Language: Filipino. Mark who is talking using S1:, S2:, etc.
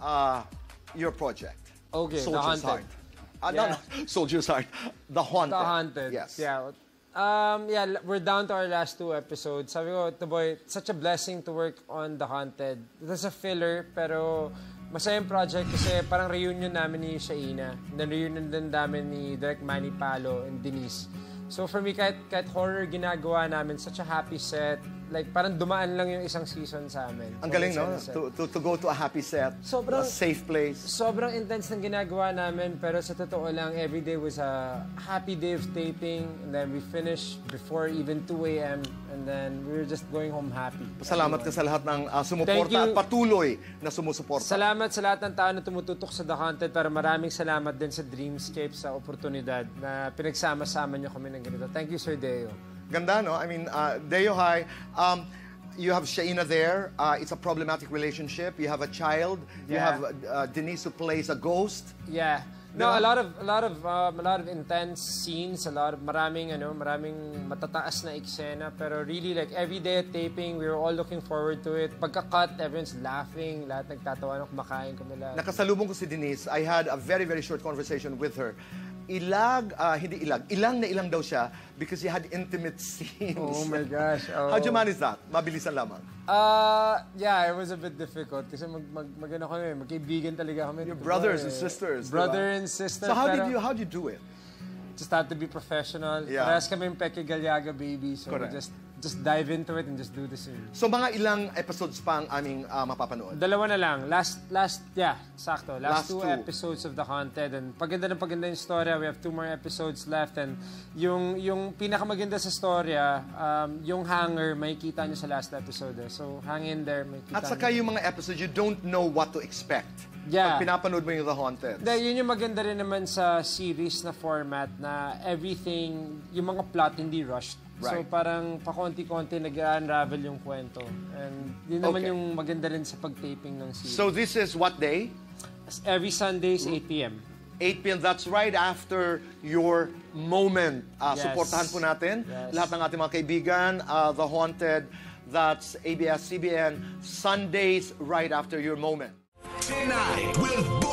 S1: your project.
S2: Okay, The
S1: Soldier's
S2: Haunted.
S1: Heart. No, Soldier's Heart. The Haunted.
S2: The Haunted.
S1: Yes.
S2: Yeah. Yeah, we're down to our last 2 episodes. Sabi ko, Boy, such a blessing to work on The Haunted. It was a filler, pero masayang project kasi parang reunion namin ni Shaina. Na-reunion din namin ni Direk Manny Palo and Denise. So for me, kahit horror ginagawa namin, such a happy set. Like, parang dumaan lang yung isang season sa amin.
S1: Ang galing, no? To go to a happy set, a safe place.
S2: Sobrang intense ng ginagawa namin, pero sa totoo lang, every day was a happy day of taping. And then we finished before even 2 a.m. And then we were just going home happy.
S1: Salamat ka sa lahat ng sumuporta at patuloy na sumusuporta.
S2: Salamat sa lahat ng tao na tumututok sa The Haunted, pero maraming salamat din sa Dreamscape sa oportunidad na pinagsama-sama niyo kami ng ganito. Thank you, Sir Deo.
S1: Ganda, no? I mean, Deo, hi. You have Shaina there. It's a problematic relationship. You have a child. You have Denise who plays a ghost.
S2: Yeah. No, a lot of intense scenes, maraming matataas na eksena, pero really like every day at taping, we were all looking forward to it. Pagka-cut, everyone's laughing, lahat nagtatawa, kumakain kami lahat.
S1: Nakasalubong ko si Denise. I had a very, very short conversation with her. Ilang na ilang daw siya because he had intimate scenes.
S2: Oh my gosh. Oh.
S1: How'd you manage that? Mabilisan lamang.
S2: Yeah, it was a bit difficult kasi magkaibigan talaga kami.
S1: Your brothers and sisters.
S2: Brother and sister.
S1: So how'd you do it?
S2: Just had to be professional.
S1: Yeah.
S2: Parehas kami yung Peke Galyaga baby. So
S1: correct.
S2: Just dive into it and just do the scene.
S1: So mga ilang episodes pa ang aming mapapanood?
S2: 2 na lang. Last 2 episodes of The Haunted. And paganda yung storya. We have 2 more episodes left. And yung pinakamaganda sa storya, yung hanger, makikita nyo sa last episode. So hang in there.
S1: At saka yung mga episodes, you don't know what to expect.
S2: Yeah.
S1: Pag pinapanood mo yung The Haunted.
S2: Yun yung maganda rin naman sa series na format na everything, yung mga plot hindi rushed.
S1: Right.
S2: So parang pakonti-konti nag-unravel yung kwento. And yun naman yung maganda rin sa pag-taping ng series.
S1: So this is what day?
S2: Every Sundays, 8 p.m.
S1: 8 p.m. That's right after your moment.
S2: Yes.
S1: Supportahan po natin lahat ng ating mga kaibigan. The Haunted, that's ABS-CBN, Sundays right after your moment.
S3: Tonight with